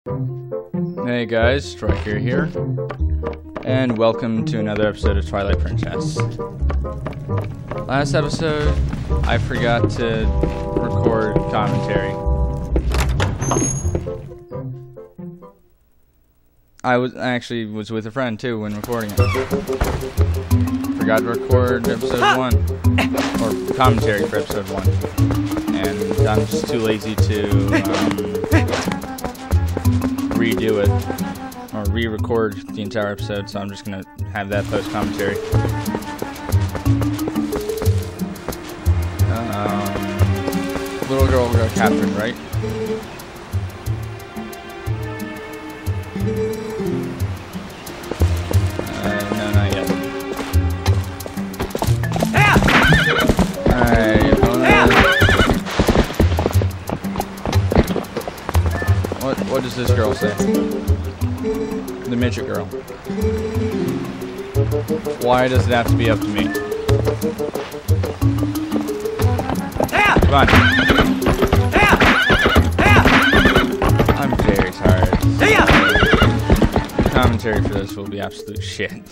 Hey guys, Striker here, and welcome to another episode of Twilight Princess. Last episode, I forgot to record commentary. I actually was with a friend too when recording it. Forgot to record episode 1, or commentary for episode 1, and I'm just too lazy to redo it or re-record the entire episode, so I'm just gonna have that post-commentary. Little girl got captured, right? No, not yet. Alright, what does this girl say? The midget girl. Why does it have to be up to me? Come on. I'm very tired. The commentary for this will be absolute shit.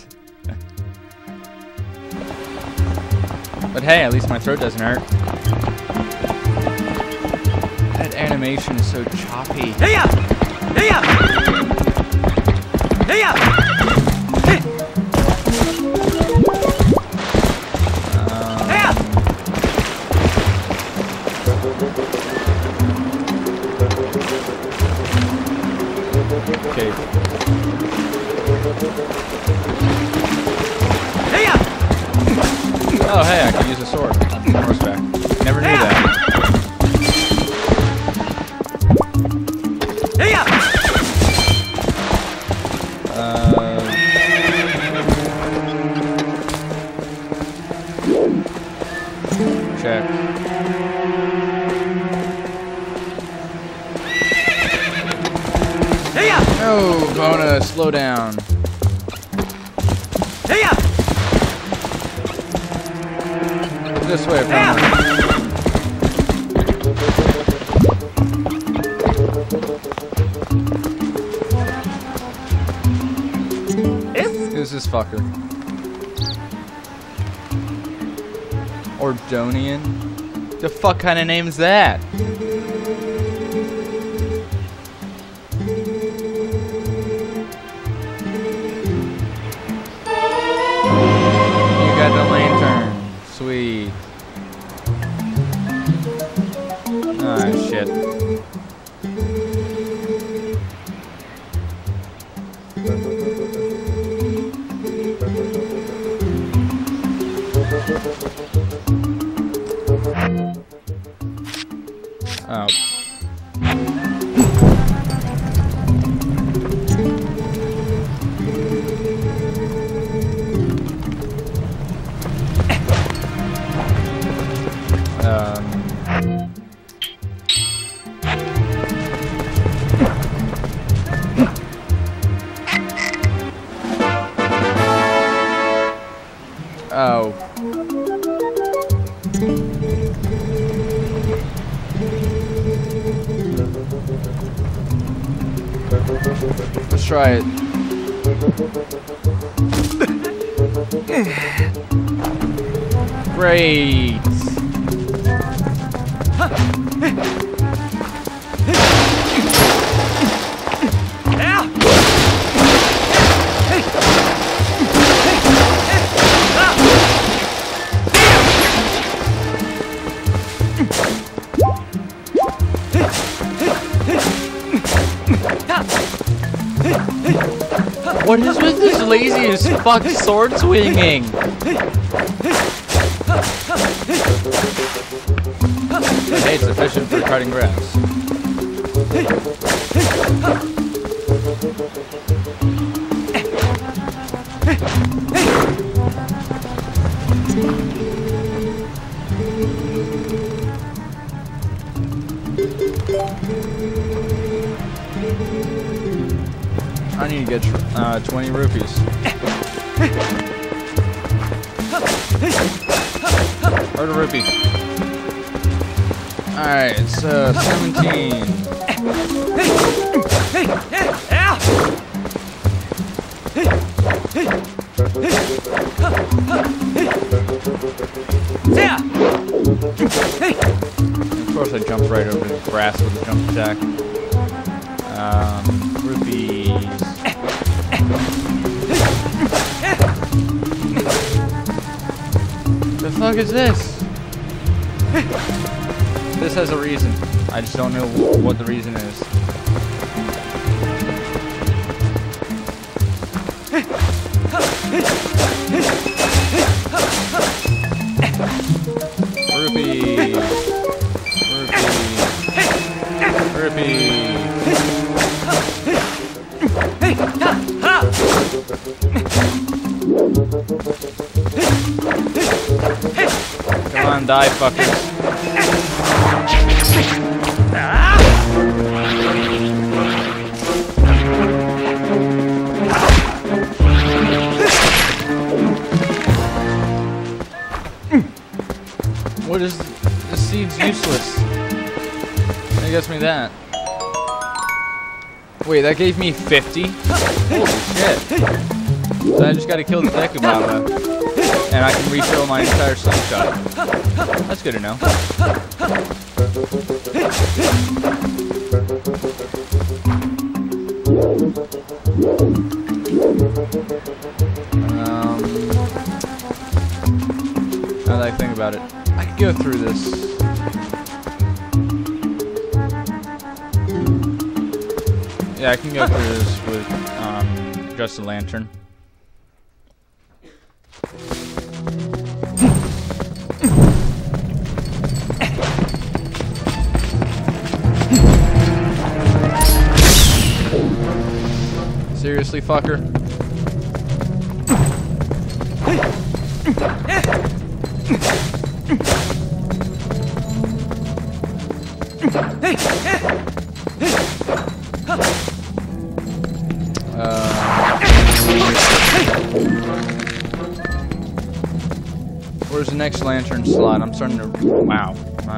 But hey, at least my throat doesn't hurt. That animation is so choppy. Okay. Oh, hey, I can use a sword on horseback. Never knew that. Check. No, Bona, slow down. This way, Bona. Who's this fucker? Ordonian? The fuck kind of name is that? The lantern. Sweet. Ah, shit. Oh. Oh. Let's try it. Great. What is with this lazy as fuck sword swinging? Hey, it's efficient for cutting grass. I need to get 20 rupees. Or a rupee. Alright, it's 17. Of course I jumped right over the grass with a jump attack. Rupees. The fuck is this? This has a reason. I just don't know what the reason is. Rupee. Rupee. Come on, die, fuckers. What is this? Seed's useless. That gets me that. Wait, that gave me 50? Holy shit. So I just gotta kill the Deku Baba, and I can refill my entire slingshot. That's good to know. Now that I think about it, I could go through this. Yeah, I can go through this with just a lantern. Seriously, fucker? Where's the next lantern slot? I'm starting to... Wow.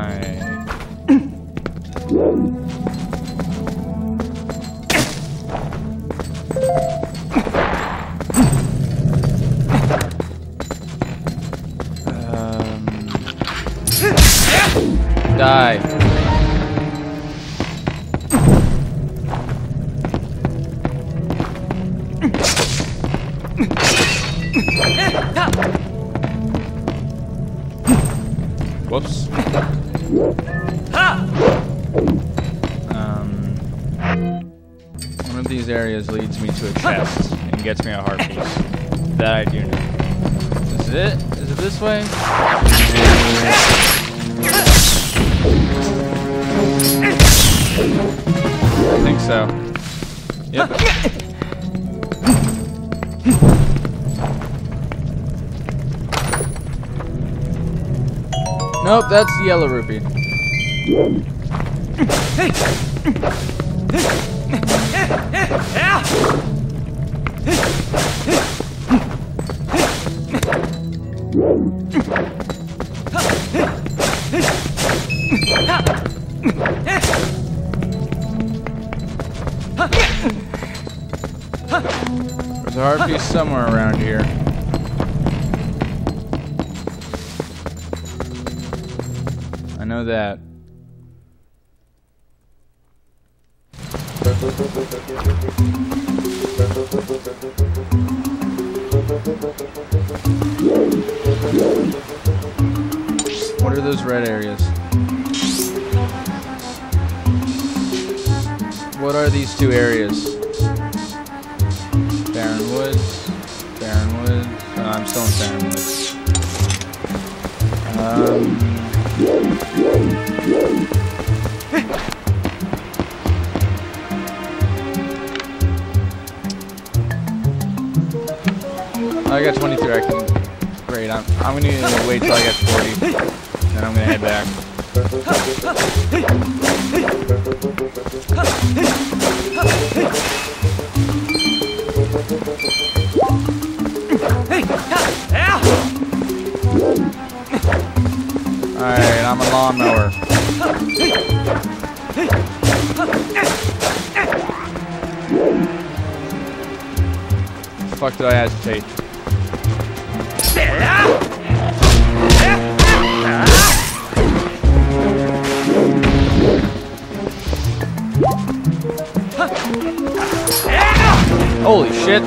Die. Whoops. One of these areas leads me to a chest and gets me a heart piece. That I do know. Is it? Is it this way? I think so. Yep. Nope, that's the yellow rupee. There's a heart piece somewhere around here. I know that. What are those red areas? What are these two areas? Barren Woods. Barren Woods. I'm still in Barren Woods. I got 23. I can. Great. I'm gonna need to wait till I get 40. Then I'm gonna head back. Alright, I'm a lawnmower. Fuck did I agitate? Holy shit!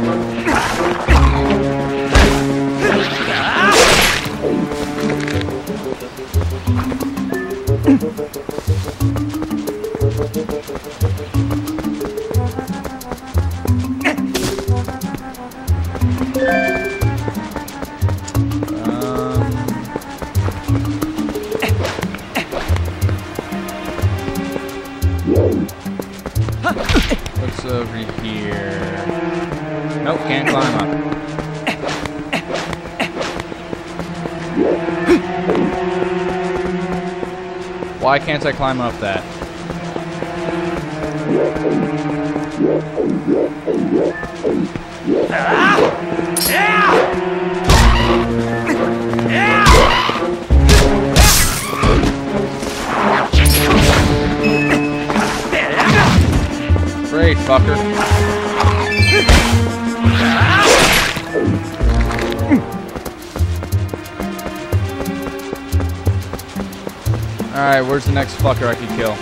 What's over here? Nope, can't climb up. Why can't I climb up that? Great, fucker. Alright, where's the next fucker I can kill?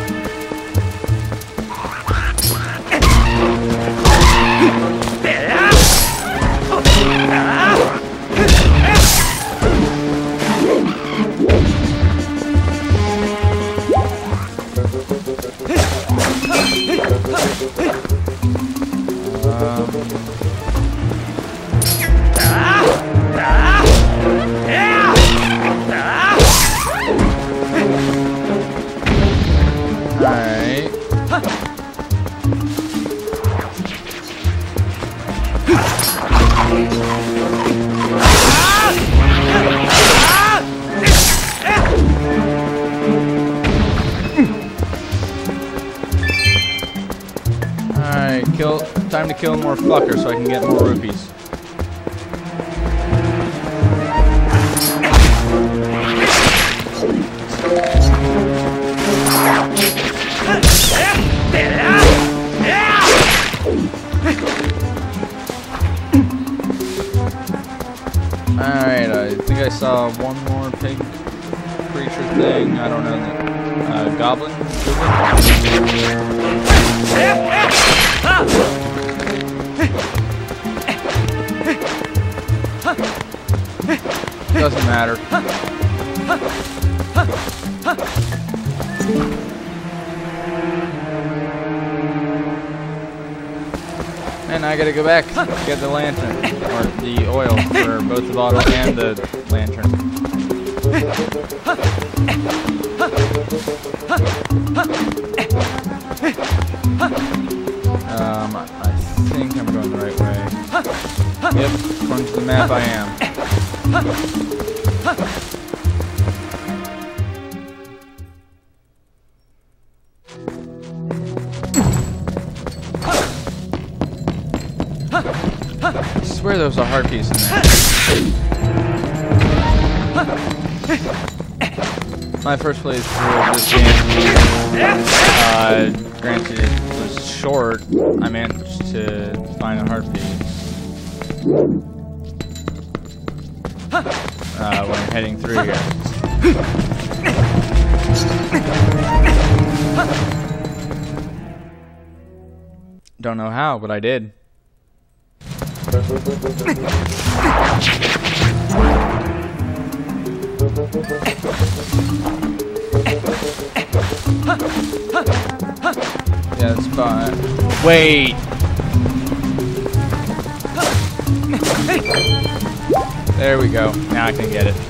Time to kill more fuckers so I can get more rupees. Alright, I think I saw one more pig creature thing. I don't know. Goblin? Doesn't matter. And I gotta go back to get the lantern, or the oil for both the bottle and the lantern. I think I'm going the right way. Yep, according to the map I am. I swear there was a heart piece in there. My first playthrough of this game, granted it was short, I managed to find a heart piece. When I'm heading through here. Don't know how, but I did. Yeah, that's fine. Wait! There we go. Now I can get it.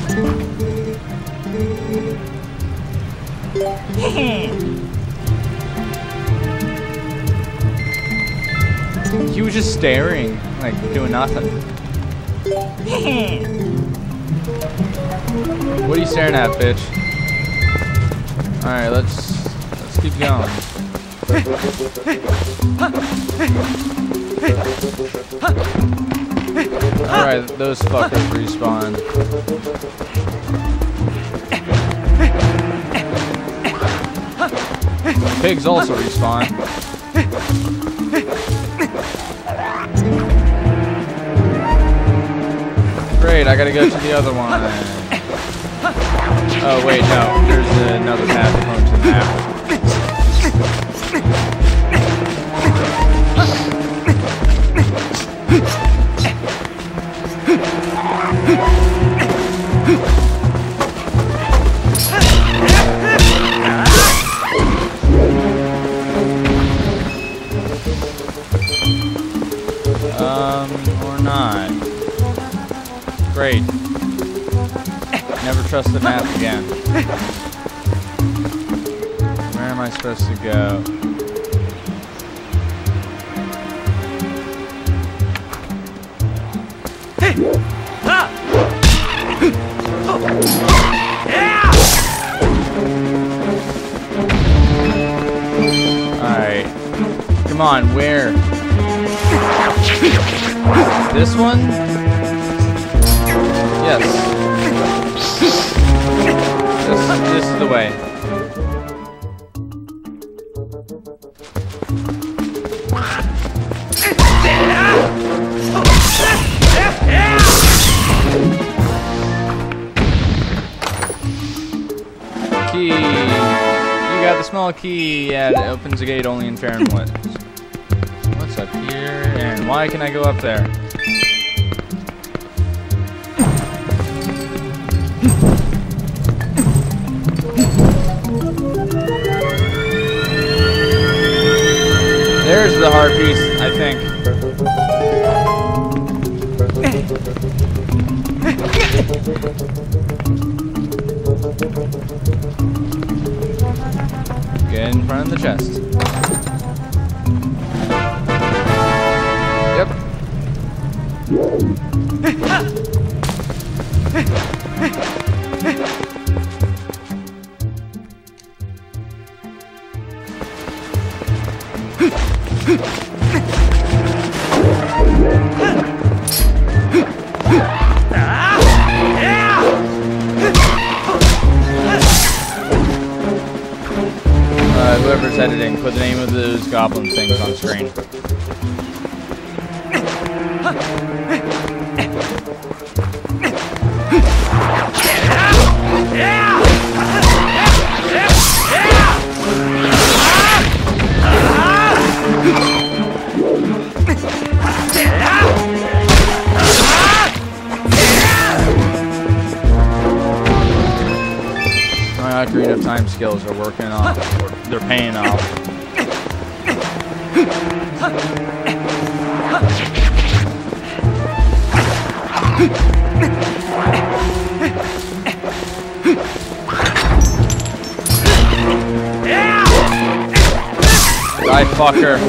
He was just staring, like doing nothing. What are you staring at, bitch? Alright, let's keep going. Alright, those fuckers respawn. Pigs also respawn. Great, I gotta go to the other one. Oh wait, no. There's another path home to the map. Or not. Great. Never trust the map again. Where am I supposed to go? Alright. Come on, where? This one? Yes. This is the way. Key. You got the small key. Yeah, it opens the gate only in fair and wet. What's up here? And why can I go up there? There's the hard piece, I think. Get in front of the chest. Yep. Whoever's editing, put the name of those goblin things on screen. My Ocarina of Time skills are working off. They're paying off. Die, fucker.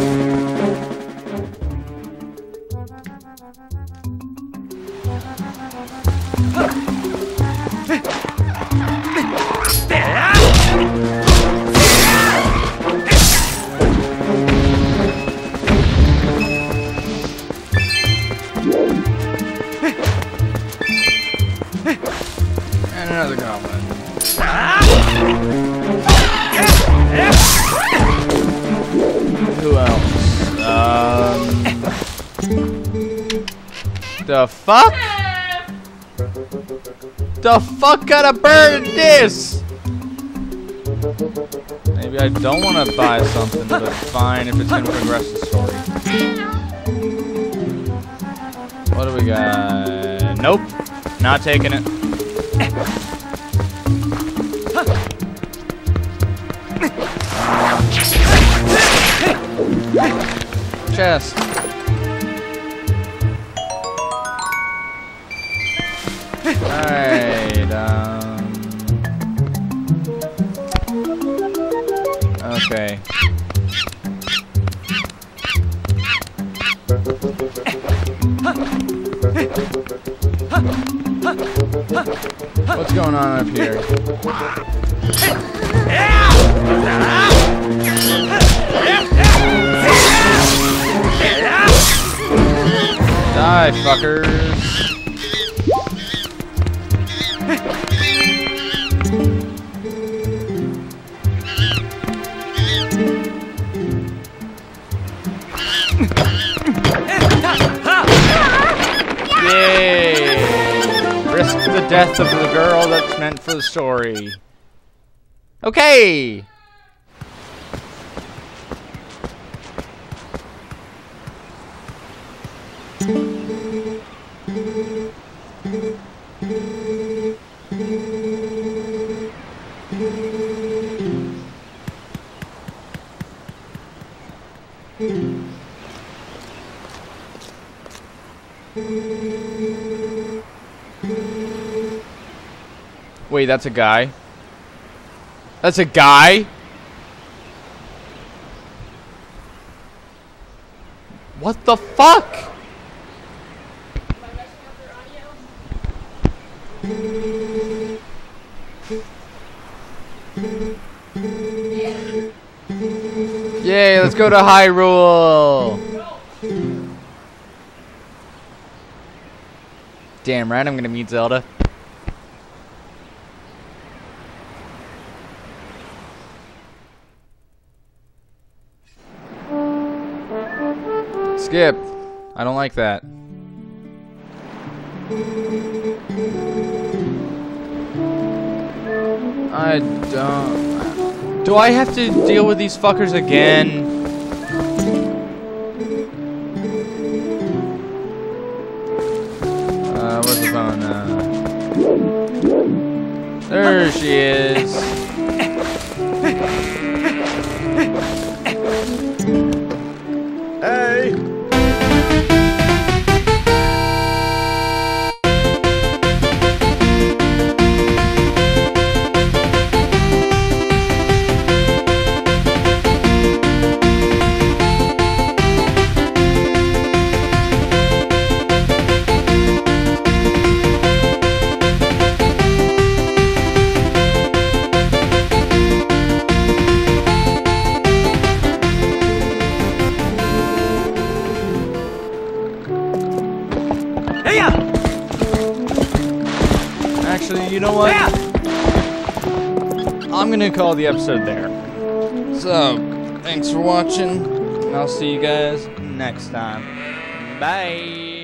And another goblin. Who else? The fuck? The fuck kind of bird is this? Maybe I don't want to buy something, but fine if it's going to progress the story. What do we got? Nope. Not taking it. Chest. Alright, okay. What's going on up here? Die, fuckers. Yay! Risk the death of the girl that's meant for the story. Okay! Wait, that's a guy? That's a guy? What the fuck? Yay, let's go to Hyrule! Damn right, I'm gonna meet Zelda. Skip. I don't like that. I don't... Do I have to deal with these fuckers again? Where's the phone? There she is. Hey! Actually, you know what? I'm gonna call the episode there. So, thanks for watching, and I'll see you guys next time. Bye!